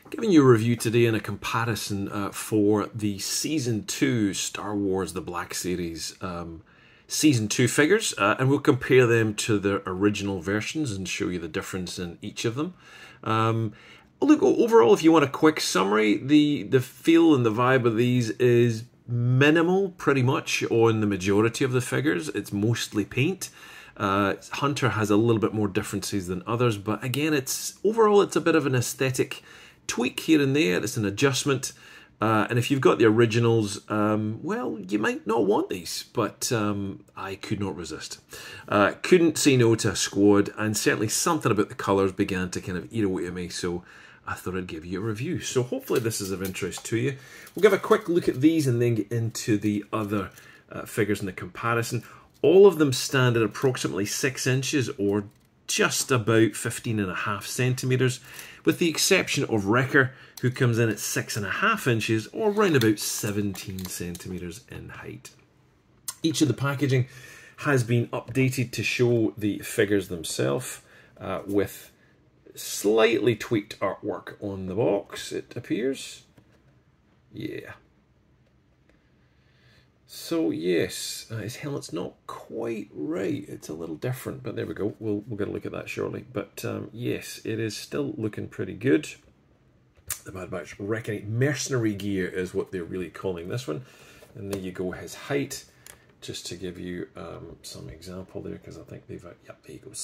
Giving you a review today and a comparison for the Season 2 Star Wars The Black Series Season 2 figures, and we'll compare them to the original versions and show you the difference in each of them. Look, overall, if you want a quick summary, the feel and the vibe of these is minimal, pretty much, on the majority of the figures. It's mostly paint. Hunter has a little bit more differences than others, but again, overall it's a bit of an aesthetic tweak here and there. It's an adjustment, and if you've got the originals, well, you might not want these, but I could not resist. Couldn't say no to a squad, and certainly something about the colours began to kind of eat away at me, so I thought I'd give you a review. So hopefully this is of interest to you. We'll give a quick look at these and then get into the other figures in the comparison. All of them stand at approximately 6 inches or just about 15.5 centimetres, with the exception of Wrecker, who comes in at 6.5 inches or around about 17 centimetres in height. Each of the packaging has been updated to show the figures themselves with slightly tweaked artwork on the box, it appears. Yeah. So yes, his helmet's not quite right. It's a little different, but there we go. We'll get a look at that shortly. But yes, it is still looking pretty good. The Bad Batch Reckoning mercenary gear is what they're really calling this one. And there you go, his height, just to give you some example there, because I think they've, yep, there you go,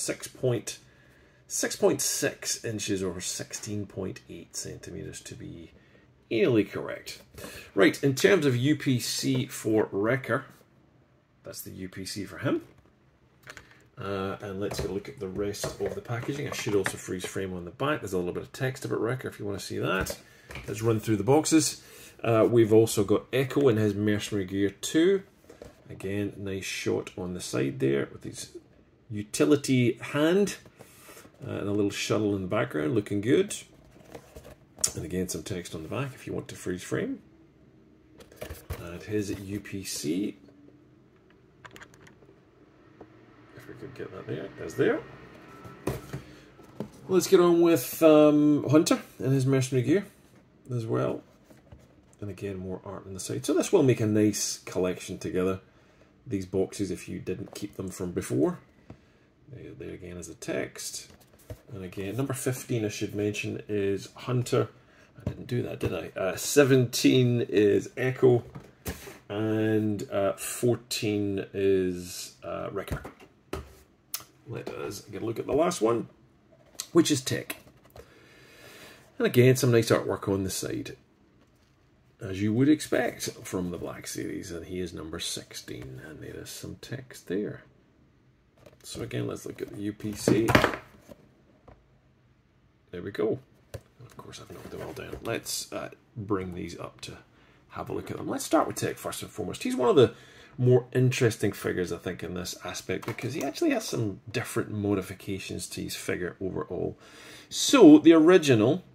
6.6 inches or 16.8 centimetres to be nearly correct. Right, in terms of UPC for Wrecker, that's the UPC for him. And let's get a look at the rest of the packaging. I should also freeze frame on the back. There's a little bit of text about Wrecker if you want to see that. Let's run through the boxes. We've also got Echo in his mercenary gear too. Again, nice shot on the side there with his utility hand and a little shuttle in the background, looking good. And again, some text on the back if you want to freeze frame. And his UPC, if we could get that there, there's there. Let's get on with Hunter and his mercenary gear as well. And again, more art on the side. So this will make a nice collection together. These boxes, if you didn't keep them from before. There again is the text. And again, number 15, I should mention, is Hunter. I didn't do that, did I? 17 is Echo. And 14 is Wrecker. Let us get a look at the last one, which is Tech. And again, some nice artwork on the side, as you would expect from the Black Series. And he is number 16. And there is some text there. So again, let's look at the UPC. There we go. Of course, I've knocked them all down. Let's bring these up to have a look at them. Let's start with Tech first and foremost. He's one of the more interesting figures, I think, in this aspect, because he actually has some different modifications to his figure overall. So, the original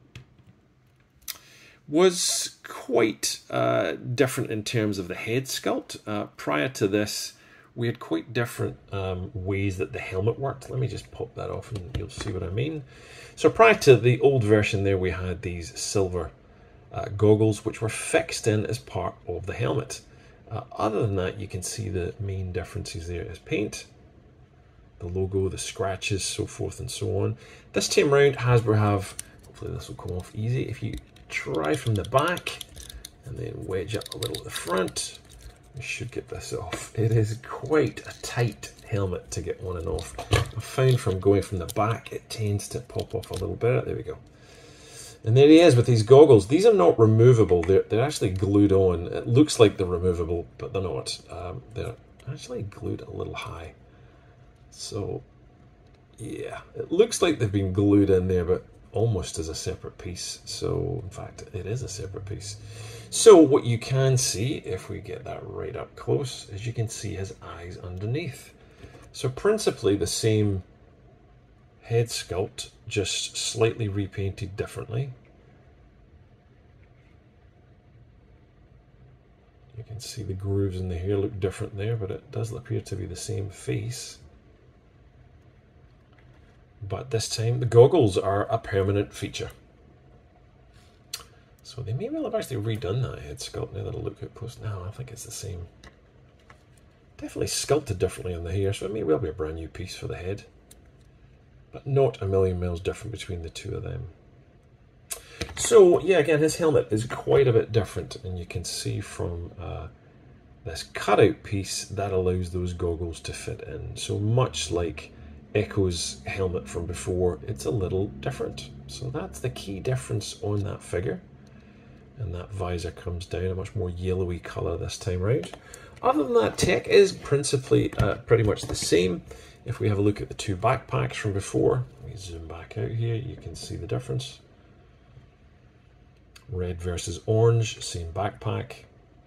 was quite different in terms of the head sculpt. Prior to this, we had quite different ways that the helmet worked. Let me just pop that off and you'll see what I mean. So prior to the old version there, we had these silver goggles, which were fixed in as part of the helmet. Other than that, you can see the main differences there is paint, the logo, the scratches, so forth and so on. This time round, Hasbro have, hopefully this will come off easy, if you try from the back and then wedge up a little at the front, I should get this off. It is quite a tight helmet to get on and off. I found from going from the back, it tends to pop off a little bit. There we go. And there he is with these goggles. These are not removable. They're actually glued on. It looks like they're removable, but they're not. They're actually glued a little high. So, yeah, it looks like they've been glued in there, but almost as a separate piece. So, in fact, it is a separate piece. So, what you can see, if we get that right up close, is you can see his eyes underneath. So, principally the same head sculpt, just slightly repainted differently. You can see the grooves in the hair look different there, but it does appear to be the same face. But this time the goggles are a permanent feature. So they may well have actually redone that head sculpt now that I look at post. No, I think it's the same. Definitely sculpted differently on the hair, so it may well be a brand new piece for the head. But not a million miles different between the two of them. So, yeah, again, his helmet is quite a bit different, and you can see from this cutout piece that allows those goggles to fit in. So much like Echo's helmet from before, it's a little different. So that's the key difference on that figure. And that visor comes down, a much more yellowy colour this time round. Other than that, tech is principally pretty much the same. If we have a look at the two backpacks from before, we zoom back out here, you can see the difference. Red versus orange, same backpack.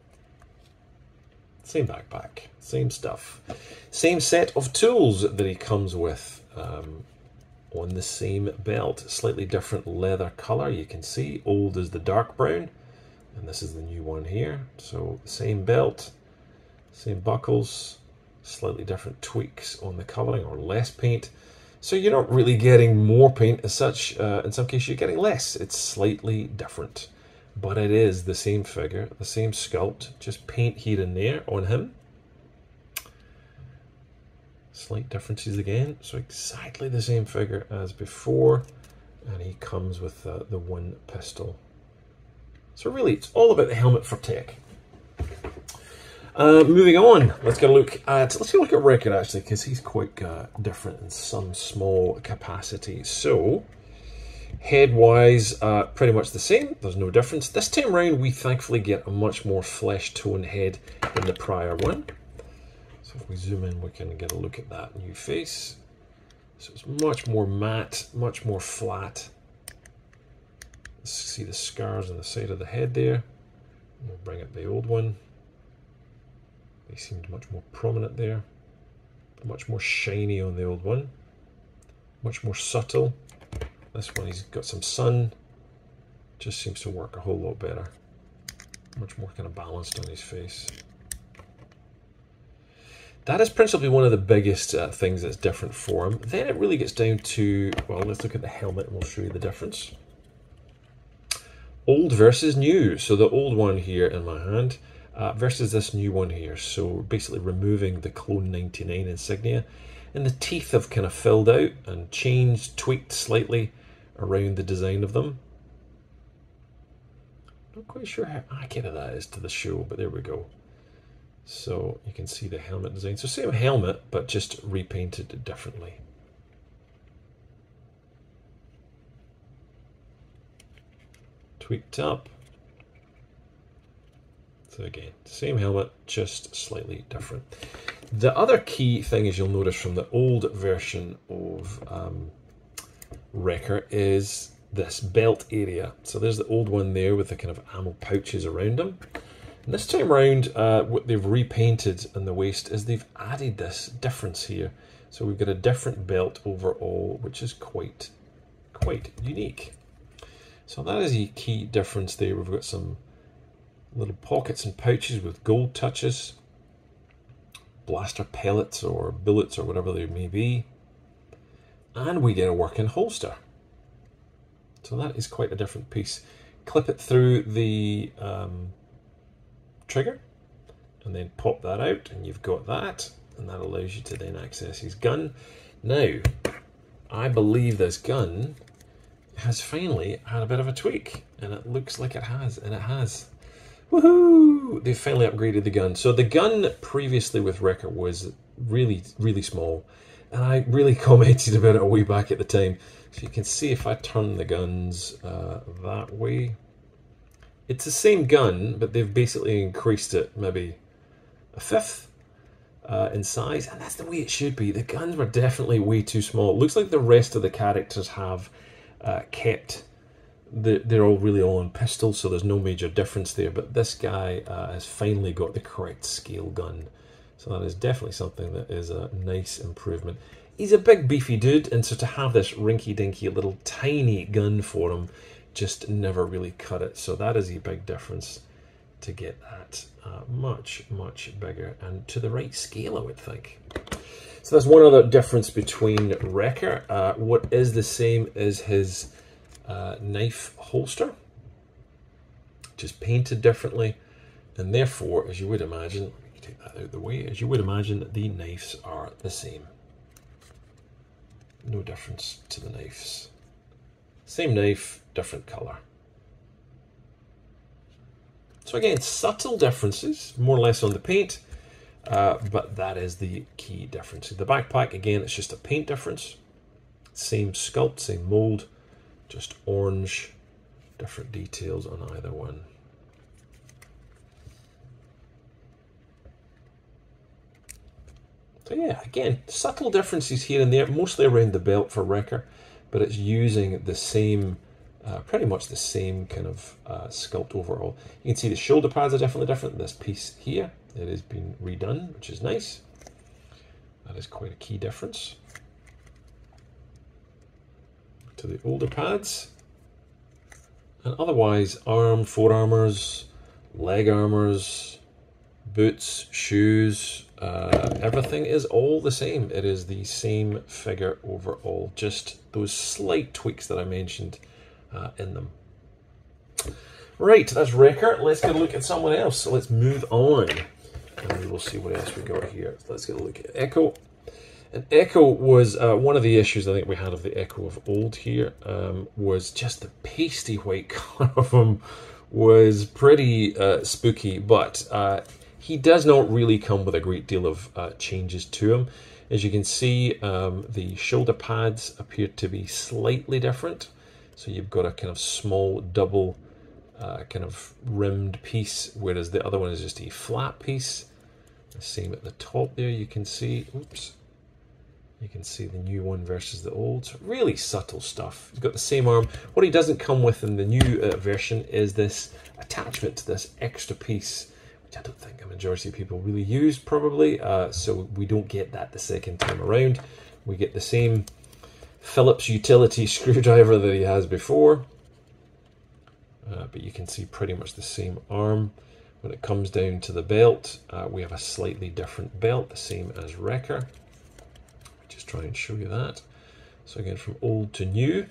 Same backpack, same stuff. Same set of tools that he comes with on the same belt. Slightly different leather colour, you can see. Old is the dark brown, and this is the new one here. So same belt, same buckles, slightly different tweaks on the colouring or less paint. So you're not really getting more paint as such. In some cases you're getting less. It's slightly different. But it is the same figure, the same sculpt, just paint here and there on him. Slight differences again, so exactly the same figure as before, and he comes with the one pistol. So really, it's all about the helmet for tech. Moving on, let's take a look at Wrecker actually, because he's quite different in some small capacity. So, head-wise, pretty much the same. There's no difference. This time round, we thankfully get a much more flesh-tone head than the prior one. So if we zoom in, we can get a look at that new face. So it's much more matte, much more flat. Let's see the scars on the side of the head there. We'll bring up the old one. They seemed much more prominent there. Much more shiny on the old one. Much more subtle. This one, he's got some sun. Just seems to work a whole lot better. Much more kind of balanced on his face. That is principally one of the biggest things that's different for him. Then it really gets down to, well, let's look at the helmet and we'll show you the difference. Old versus new. So the old one here in my hand versus this new one here. So basically removing the Clone 99 insignia. And the teeth have kind of filled out and changed, tweaked slightly around the design of them. Not quite sure how accurate that is to the show, but there we go. So you can see the helmet design. So same helmet, but just repainted differently. Tweaked up. So again, same helmet, just slightly different. The other key thing is you'll notice from the old version of Wrecker is this belt area. So there's the old one there with the kind of ammo pouches around them. And this time around, what they've repainted in the waist is they've added this difference here. So we've got a different belt overall, which is quite unique. So that is a key difference there. We've got some little pockets and pouches with gold touches, blaster pellets or bullets or whatever they may be, and we get a working holster. So that is quite a different piece. Clip it through the trigger and then pop that out and you've got that, and that allows you to then access his gun. Now, I believe this gun has finally had a bit of a tweak, and it looks like it has, and it has. Woohoo! They've finally upgraded the gun. So the gun previously with Wrecker was really, really small, and I really commented about it a way back at the time. So you can see if I turn the guns that way, it's the same gun, but they've basically increased it maybe a fifth in size, and that's the way it should be. The guns were definitely way too small. It looks like the rest of the characters have kept, they're all really all on pistols, so there's no major difference there, but this guy has finally got the correct scale gun. So that is definitely something that is a nice improvement. He's a big beefy dude, and so to have this rinky-dinky little tiny gun for him just never really cut it. So that is a big difference to get that much, much bigger and to the right scale, I would think. So that's one other difference between Wrecker. What is the same is his knife holster. just painted differently. And therefore, as you would imagine, let me take that out of the way, as you would imagine, the knives are the same. No difference to the knives. Same knife, different colour. So again, subtle differences, more or less on the paint, but that is the key difference. The backpack, again, it's just a paint difference. Same sculpt, same mould, just orange, different details on either one. So yeah, again, subtle differences here and there, mostly around the belt for Wrecker, but it's using the same, pretty much the same kind of sculpt overall. You can see the shoulder pads are definitely different. This piece here, it has been redone, which is nice. That is quite a key difference to the older pads. And otherwise, arm, forearmors, leg armors, boots, shoes, everything is all the same. It is the same figure overall, just those slight tweaks that I mentioned in them. Right, that's Wrecker. Let's get a look at someone else. So let's move on and we will see what else we got here. Let's get a look at Echo. And Echo was one of the issues I think we had of the Echo of old here, was just the pasty white colour of him was pretty spooky, but he does not really come with a great deal of changes to him. As you can see, the shoulder pads appear to be slightly different. So you've got a kind of small double kind of rimmed piece, whereas the other one is just a flat piece. The same at the top there, you can see, oops. You can see the new one versus the old. So really subtle stuff. He's got the same arm. What he doesn't come with in the new version is this attachment to this extra piece, which I don't think a majority of people really use probably. So we don't get that the second time around. We get the same Phillips utility screwdriver that he has before. But you can see pretty much the same arm. When it comes down to the belt, we have a slightly different belt, the same as Wrecker. Just try and show you that. So again, from old to new.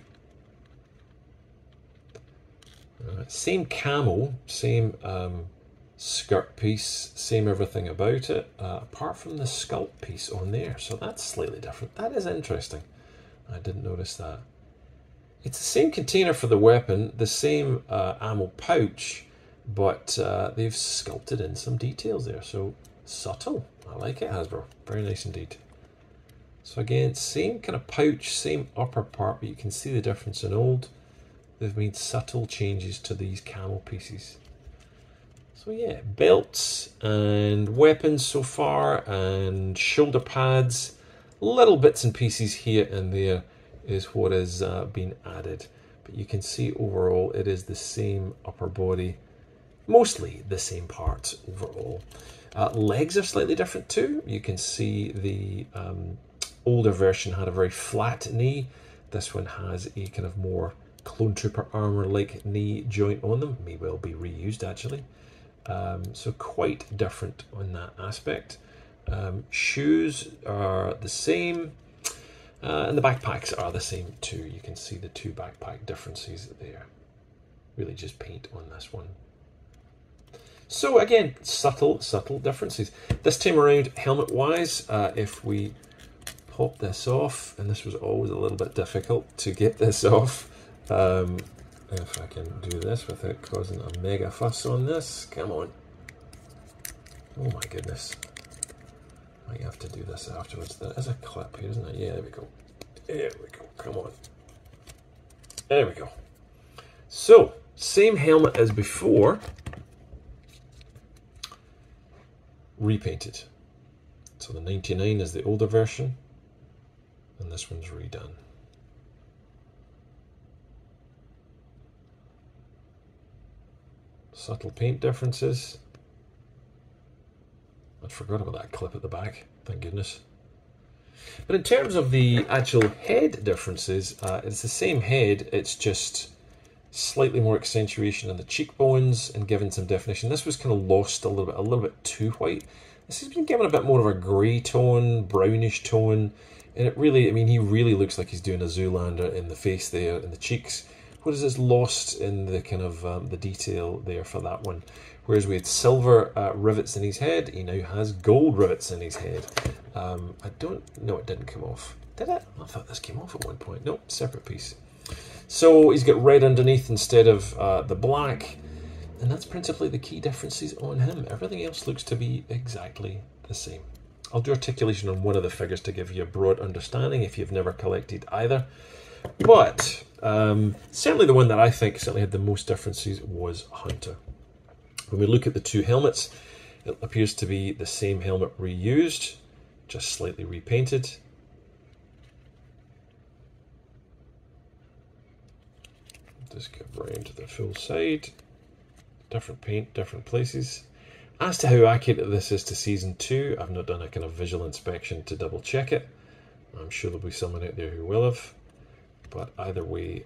Same camo, same skirt piece, same everything about it, apart from the sculpt piece on there. So that's slightly different. That is interesting. I didn't notice that. It's the same container for the weapon, the same ammo pouch, but they've sculpted in some details there. So subtle. I like it, Hasbro. Very nice indeed. So again, same kind of pouch, same upper part, but you can see the difference in old. They've made subtle changes to these camo pieces. So yeah, belts and weapons so far, and shoulder pads, little bits and pieces here and there is what has been added. But you can see overall it is the same upper body, mostly the same parts overall. Legs are slightly different too. You can see the older version had a very flat knee. This one has a kind of more Clone Trooper armor-like knee joint on them. May well be reused actually. So quite different on that aspect. Shoes are the same, and the backpacks are the same too. You can see the two backpack differences there. Really just paint on this one. So again, subtle differences. This time around, helmet-wise, if we pop this off, and this was always a little bit difficult to get this off. If I can do this without causing a mega fuss on this, come on. Oh my goodness. I have to do this afterwards. There is a clip here, isn't it? Yeah, there we go. There we go, come on. There we go. So, same helmet as before. Repainted. So the 99 is the older version, and this one's redone. Subtle paint differences. I'd forgot about that clip at the back, thank goodness. But in terms of the actual head differences, it's the same head, it's just slightly more accentuation on the cheekbones and given some definition. This was kind of lost a little bit too white. This has been given a bit more of a grey tone, brownish tone, and it really, I mean, he really looks like he's doing a Zoolander in the face there, in the cheeks, what is this, lost in the kind of the detail there for that one. Whereas we had silver rivets in his head, he now has gold rivets in his head. I don't know, it didn't come off. Did it? I thought this came off at one point. Nope, separate piece. So he's got red underneath instead of the black. And that's principally the key differences on him. Everything else looks to be exactly the same. I'll do articulation on one of the figures to give you a broad understanding if you've never collected either. But certainly the one that I think certainly had the most differences was Hunter. When we look at the two helmets, it appears to be the same helmet reused, just slightly repainted. Just go round to the full side. Different paint, different places. As to how accurate this is to Season 2, I've not done a kind of visual inspection to double check it. I'm sure there'll be someone out there who will have. But either way,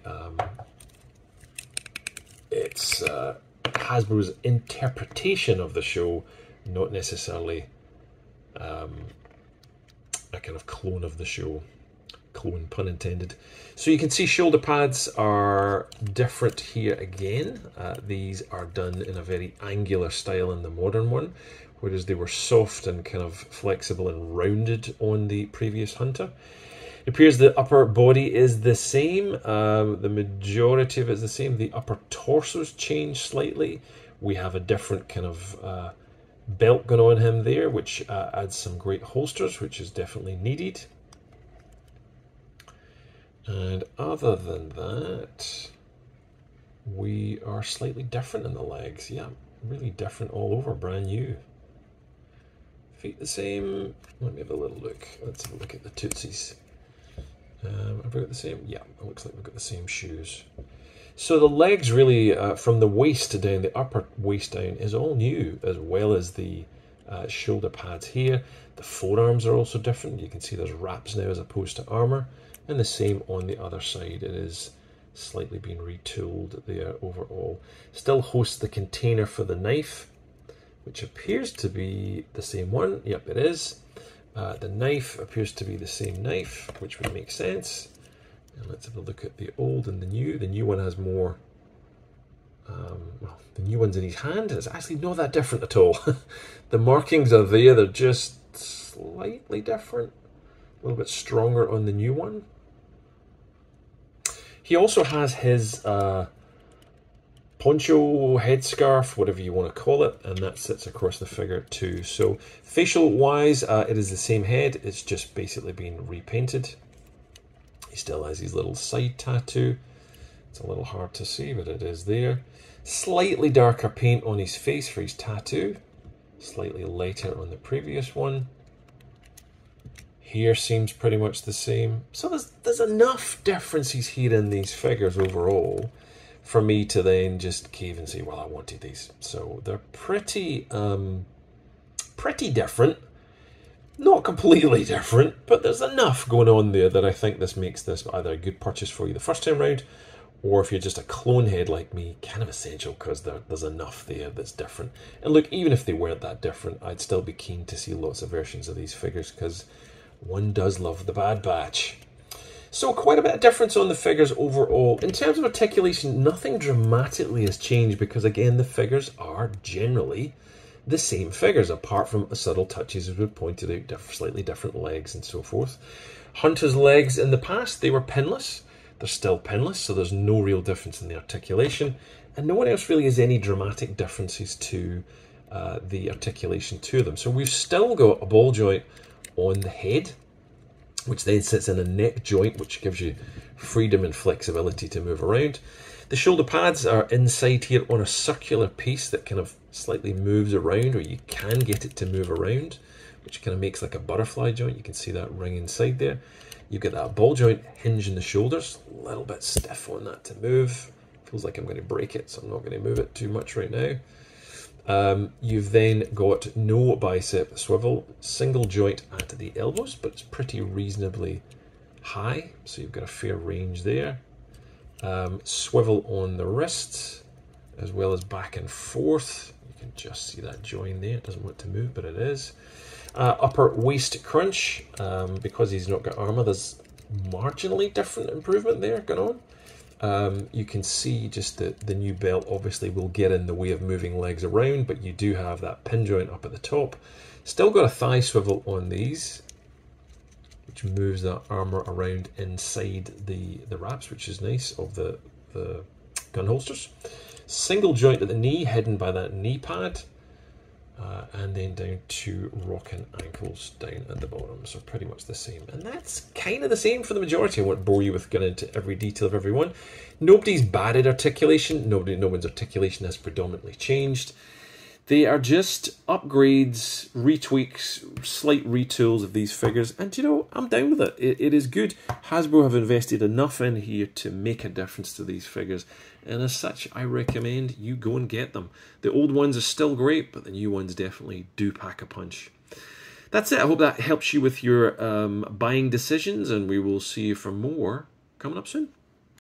it's Hasbro's interpretation of the show, not necessarily a kind of clone of the show. Clone, pun intended. So you can see shoulder pads are different here again. These are done in a very angular style in the modern one, whereas they were soft and kind of flexible and rounded on the previous Hunter. It appears the upper body is the same. The majority of it is the same. The upper torso's changed slightly. We have a different kind of belt going on him there, which adds some great holsters, which is definitely needed. And other than that, we are slightly different in the legs. Yeah, really different all over, brand new. Feet the same. Let me have a little look. Let's have a look at the tootsies. Have we got the same? Yeah, it looks like we've got the same shoes. So the legs really, from the waist down, the upper waist down, is all new, as well as the shoulder pads here. The forearms are also different. You can see there's wraps now as opposed to armor. And the same on the other side. It is slightly being retooled there overall. Still hosts the container for the knife, which appears to be the same one. Yep, it is. The knife appears to be the same knife, which would make sense. And let's have a look at the old and the new. The new one has more, well, the new one's in his hand. It's actually not that different at all. The markings are there. They're just slightly different. A little bit stronger on the new one. He also has his poncho, headscarf, whatever you want to call it, and that sits across the figure too. So facial wise, it is the same head, it's just basically been repainted. He still has his little side tattoo. It's a little hard to see, but it is there. Slightly darker paint on his face for his tattoo. Slightly lighter on the previous one. Here seems pretty much the same. So there's enough differences here in these figures overall for me to then just cave and say, well, I wanted these. So they're pretty different. Not completely different, but there's enough going on there that I think this makes this either a good purchase for you the first time round, or if you're just a clone head like me, kind of essential because there's enough there that's different. And look, even if they weren't that different, I'd still be keen to see lots of versions of these figures because one does love the Bad Batch. So quite a bit of difference on the figures overall. In terms of articulation, nothing dramatically has changed because, again, the figures are generally the same figures, apart from subtle touches, as we pointed out, slightly different legs and so forth. Hunter's legs in the past, they were pinless. They're still pinless, so there's no real difference in the articulation. And no one else really has any dramatic differences to the articulation to them. So we've still got a ball joint on the head, which then sits in a neck joint, which gives you freedom and flexibility to move around. The shoulder pads are inside here on a circular piece that kind of slightly moves around, or you can get it to move around, which kind of makes like a butterfly joint. You can see that ring inside there. You get that ball joint hinge in the shoulders, a little bit stiff on that to move. Feels like I'm going to break it, so I'm not going to move it too much right now. You've then got no bicep swivel, single joint at the elbows, but it's pretty reasonably high, so you've got a fair range there. Swivel on the wrists, as well as back and forth. You can just see that join there. It doesn't want to move, but it is. Upper waist crunch, because he's not got armor, there's marginally different improvement there going on. You can see just the new belt obviously will get in the way of moving legs around, but you do have that pin joint up at the top. Still got a thigh swivel on these, which moves that armour around inside the wraps, which is nice, of the gun holsters. Single joint at the knee, hidden by that knee pad. And then down to rocking ankles down at the bottom, so pretty much the same. And that's kind of the same for the majority. I won't bore you with going into every detail of every one. Nobody's bad at articulation. No one's articulation has predominantly changed. They are just upgrades, retweaks, slight retools of these figures. And you know, I'm down with it. It is good. Hasbro have invested enough in here to make a difference to these figures. And as such, I recommend you go and get them. The old ones are still great, but the new ones definitely do pack a punch. That's it. I hope that helps you with your buying decisions, and we will see you for more coming up soon.